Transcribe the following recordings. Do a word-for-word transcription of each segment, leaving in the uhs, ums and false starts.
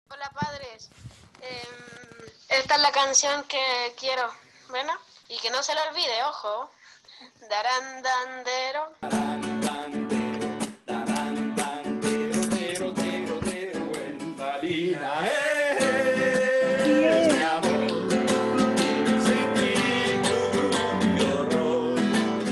Hola padres, eh, esta es la canción que quiero, ¿bueno? Y que no se lo olvide, ojo. Darán dandero. Darán dandero, dero, dero, dero, Gwendalina, es mi amor, sin ti mi horror.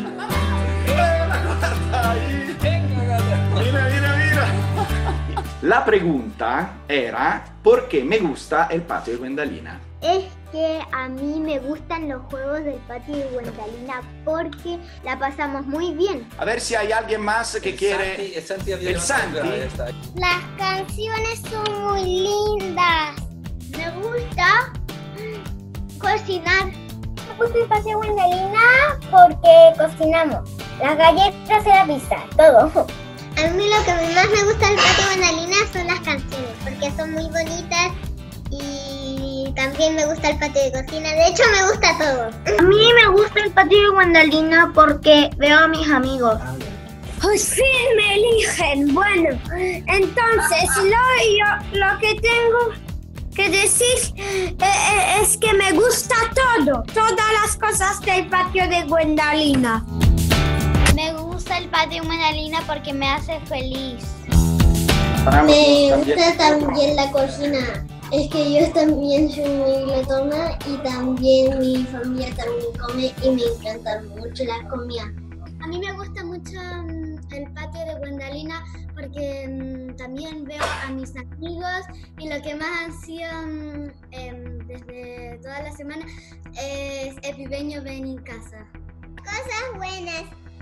Guarda ahí. Mira, mira, mira. La pregunta era ¿por qué me gusta el patio de Gwendalina? Es que a mí me gustan los juegos del patio de Gwendalina porque la pasamos muy bien. A ver si hay alguien más que El quiere... Santi, el Santi había El una Santi. pregunta, está. Las canciones son muy lindas. Me gusta cocinar. Me gusta el patio de Gwendalina porque cocinamos. Las galletas y la pizza, todo. A mí lo que más me gusta del patio de Gwendalina son las canciones porque son muy bonitas. Y también me gusta el patio de cocina, de hecho me gusta todo. A mí me gusta el patio de Gwendalina porque veo a mis amigos. Pues sí, me eligen. Bueno, entonces lo, yo, lo que tengo que decir eh, es que me gusta todo, todas las cosas del patio de Gwendalina. Me gusta el patio de Gwendalina porque me hace feliz. Me gusta también la cocina. Es que yo también soy muy glotona y también mi familia también come y me encanta mucho la comida. A mí me gusta mucho um, el patio de Gwendalina porque um, también veo a mis amigos y lo que más han sido um, um, desde toda la semana es Epipeño ven en casa. Cosas buenas.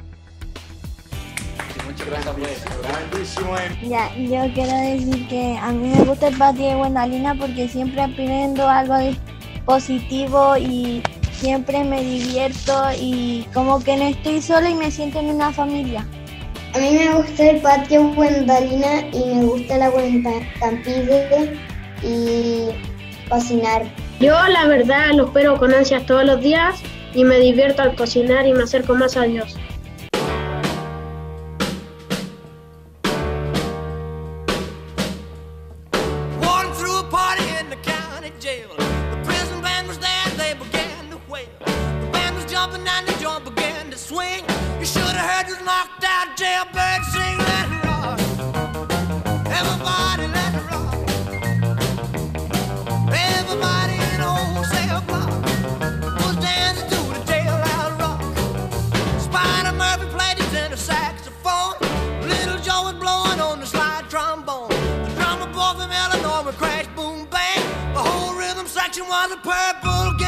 Muchas gracias. Grandísimo, eh. Ya, yo quiero decir que a mí me gusta el patio de Gwendalina porque siempre aprendo algo de positivo y siempre me divierto y como que no estoy sola y me siento en una familia. A mí me gusta el patio Gwendalina y me gusta la Gwendalina y cocinar. Yo la verdad lo espero con ansias todos los días y me divierto al cocinar y me acerco más a Dios. And the joint began to swing. You should have heard this knocked out jailbird sing. Let it rock. Everybody let it rock. Everybody in the wholesale block was dancing to the jailhouse rock. Spider Murphy played his tenor saxophone. Little Joe was blowing on the slide trombone. The drummer boy from Illinois would crash, boom, bang. The whole rhythm section was a purple gang.